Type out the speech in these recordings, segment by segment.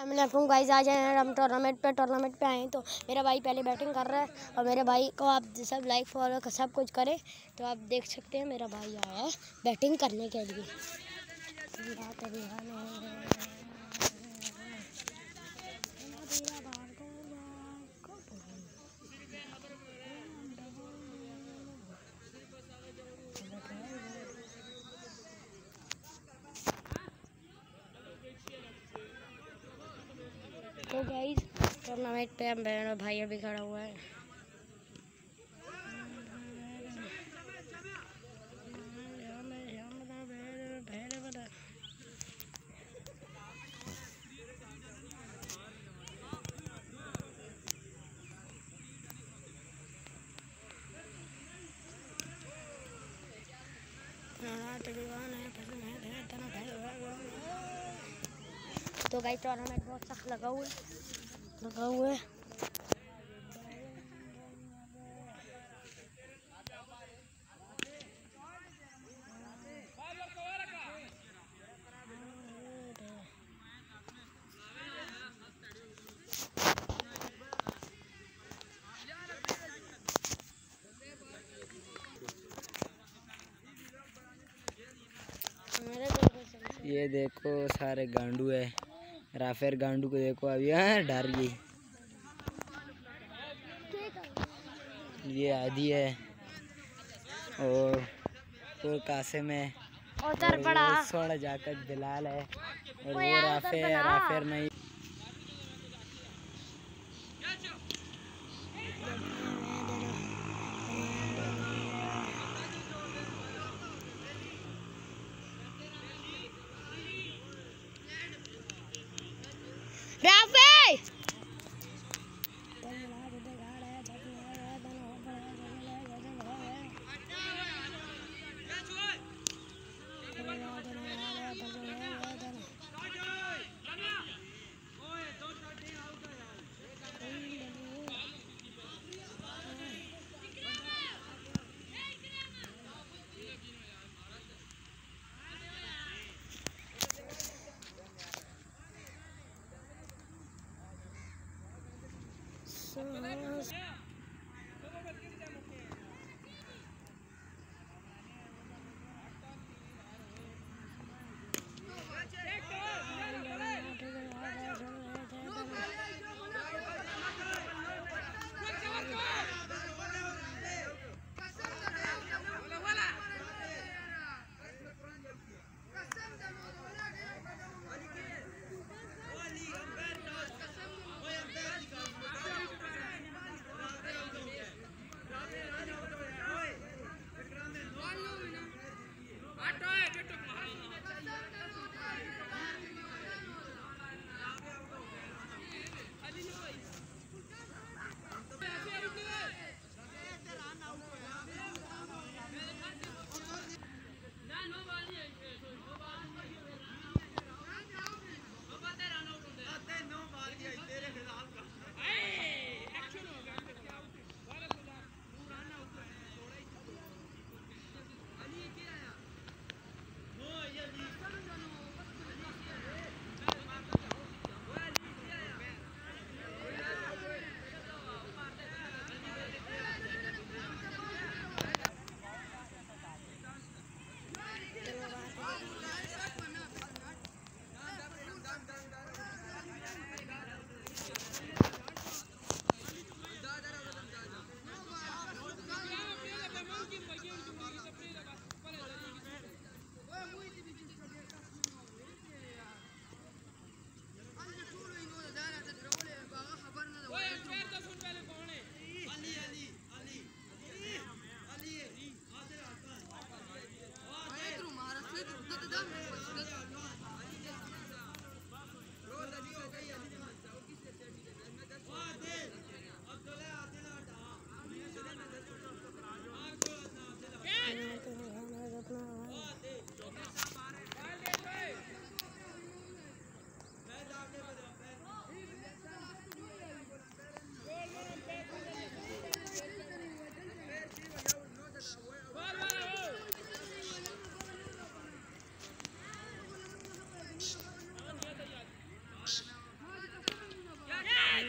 अस्सलामुअलैकुम गाइस, आज हम टूर्नामेंट पे आए हैं। तो मेरा भाई पहले बैटिंग कर रहा है और मेरे भाई को आप सब लाइक फॉलो सब कुछ करें तो आप देख सकते हैं मेरा भाई आया है बैटिंग करने के लिए। तो गाइस टूर्नामेंट पे मेरा भाई अभी खड़ा हुआ है। तो गाइस टूर्नामेंट बहुत सख्त लगा हुआ है। ये देखो सारे गांडू है, राफेर गांडू को देखो अभी यहाँ डर गई। ये आदि है और कासिम है और वो सोना जाकर बिलाल है और वो राफेर नहीं।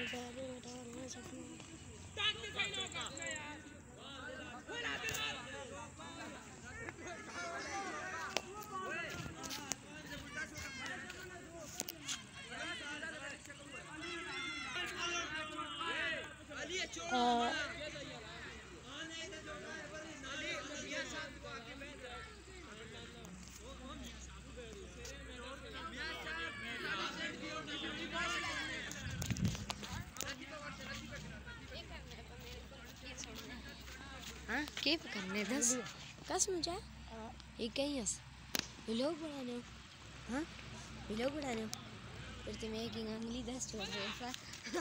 हाँ के करने दस कस मुझे ये कहीं हस लोग बढ़ाने हो हाँ लोग बढ़ाने हो फिर तुम्हें एक अंगली 10 छोड़ दो ऐसा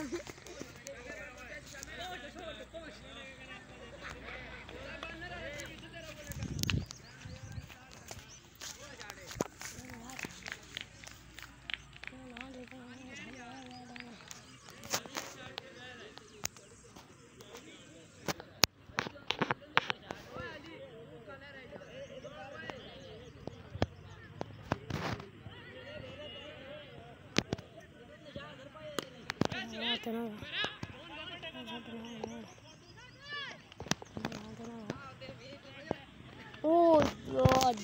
Oh, God.